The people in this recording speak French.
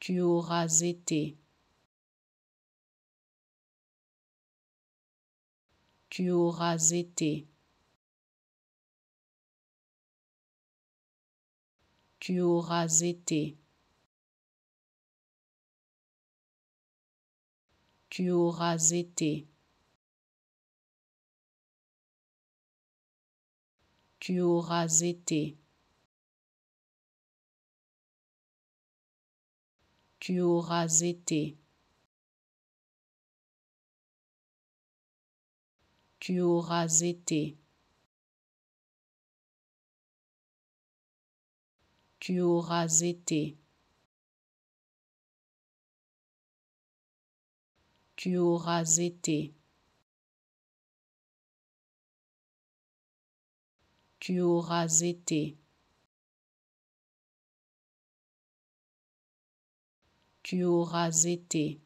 Tu auras été. Tu auras été. Tu auras été. Tu auras été. Tu auras été. Tu auras été. Tu auras été. Tu auras été. Tu auras été. Tu auras été. Tu auras été.